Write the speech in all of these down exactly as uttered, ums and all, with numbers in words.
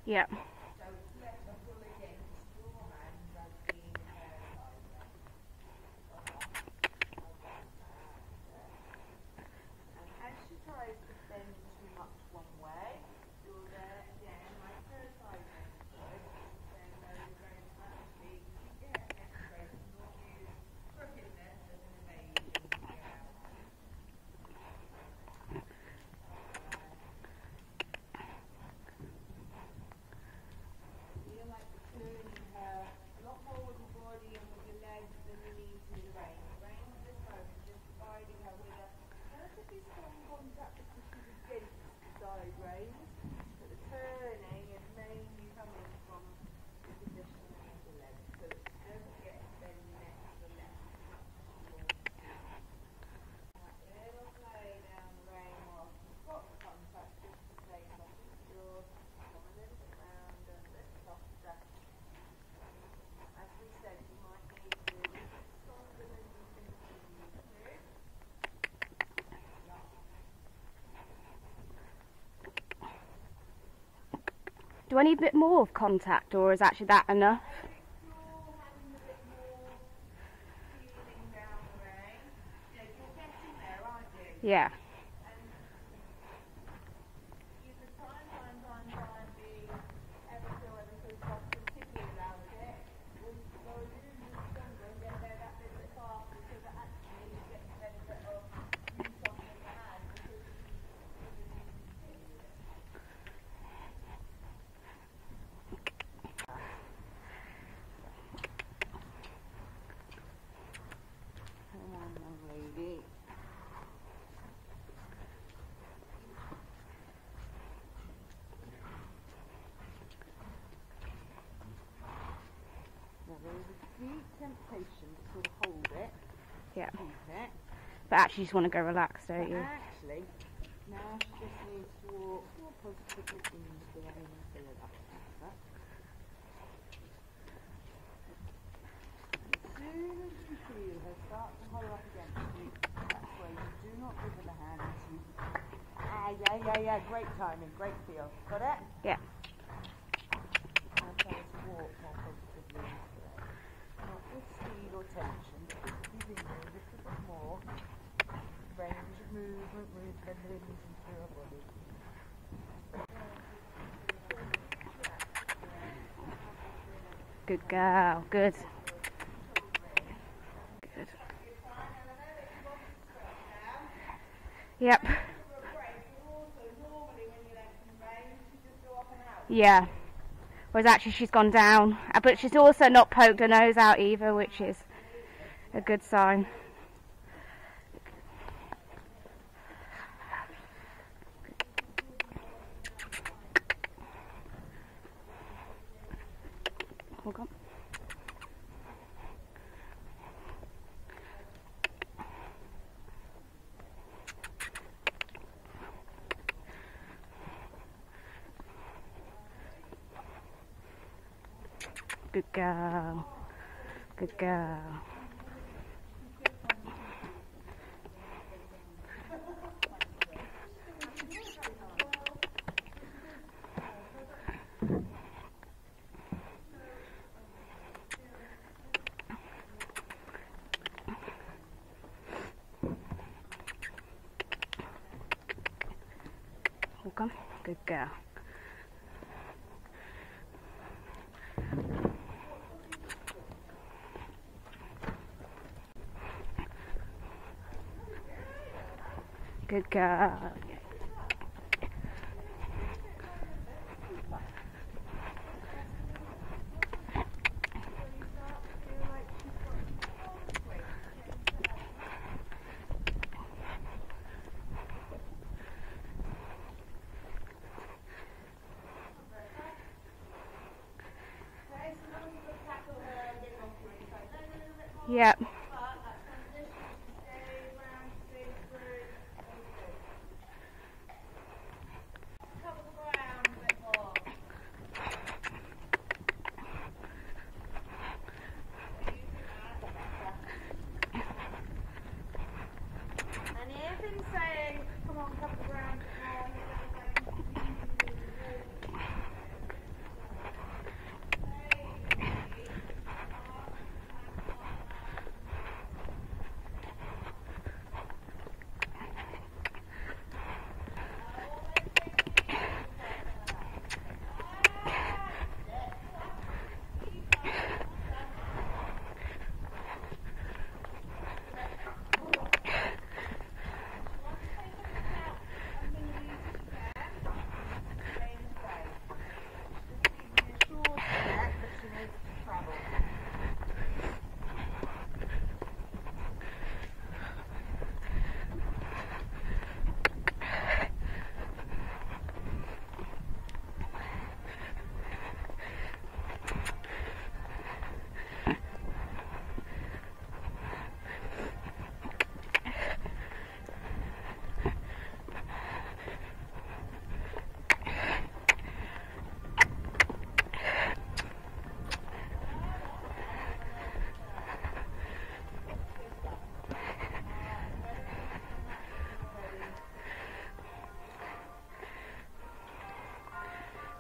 Yeah. So let the pull against your hand as being her side range. And as she tries to bend too much one way, you're there again, like her side range goes, saying no, you're going to actually keep your head straight and not use crookedness as an evasion to get out. Feel like you're turning her a lot more with your body and with your legs than you need to the rein. The rein at this moment just providing her with a relatively strong contact because she's against the side reins, but the turning is mainly coming from the positioning of the legs, so that she doesn't get bend neck to the left as much as she wants to. That little play down the rein while she's got the contact just to stay soft as yours. Come a little bit round and a bit softer. As we said, you might need to be a little bit stronger than you think you need to. Do I need a bit more of contact, or is actually that enough? You're having a bit more feeling down the rein. You know, you're getting there, aren't you? Yeah. And you could try and try and try and try and be ever so ever so soft and tickly around it. Or you could go a little bit stronger and get there that little bit faster so that actually you get the benefit of you softening your hand because you Come on, young lady. Now there is a sweet temptation to sort of hold it, Yeah. keep it, But actually you just want to go relaxed, don't but you? actually now she just needs to walk more positively into the rein and feel it up. That's that. As soon as you feel her start to hollow up against you, that's where you do not give her the hand. You, ah, yeah, yeah, yeah, great timing, great feel. Got it? Yeah. Now tell us to walk more positively into it. Not with speed or tension, but just giving you a little bit more range of movement, move the limbs into her body. Good girl. Good. Good. Yep. Yeah. Whereas actually she's gone down. Uh, But she's also not poked her nose out either, which is a good sign. Hold on. Good girl. Good girl. Hold on. Good girl. Good girl. Yep.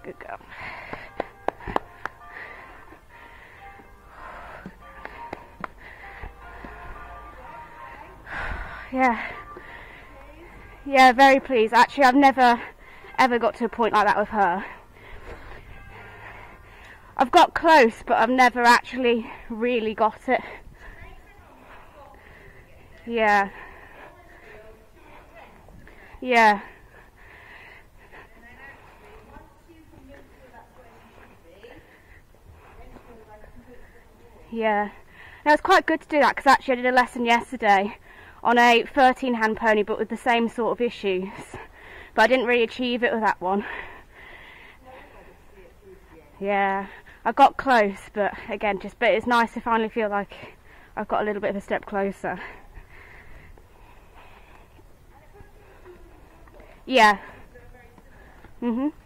Good girl. Yeah. Yeah, very pleased. Actually, I've never ever got to a point like that with her. I've got close, but I've never actually really got it. Yeah. Yeah. Yeah. Now, it's quite good to do that, because actually I did a lesson yesterday on a thirteen hand pony, but with the same sort of issues. But I didn't really achieve it with that one. Yeah. I got close, but again, just but it's nice to finally feel like I've got a little bit of a step closer. Yeah. Mhm.